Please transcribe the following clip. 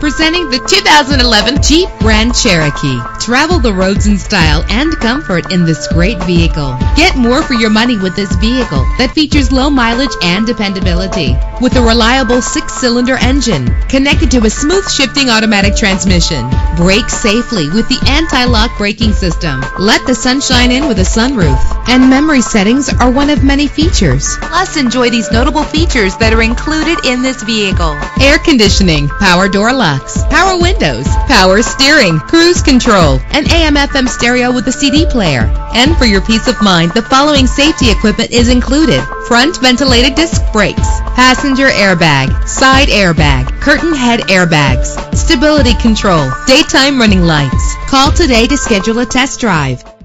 Presenting the 2011 Jeep Grand Cherokee. Travel the roads in style and comfort in this great vehicle. Get more for your money with this vehicle that features low mileage and dependability. With a reliable 6-cylinder engine connected to a smooth shifting automatic transmission. Brake safely with the anti-lock braking system. Let the sunshine in with a sunroof. And memory settings are one of many features. Plus, enjoy these notable features that are included in this vehicle. Air conditioning, power door locks, power windows, power steering, cruise control, an AM/FM stereo with a CD player. And for your peace of mind, the following safety equipment is included: front ventilated disc brakes, passenger airbag, side airbag, curtain head airbags, stability control, daytime running lights. Call today to schedule a test drive.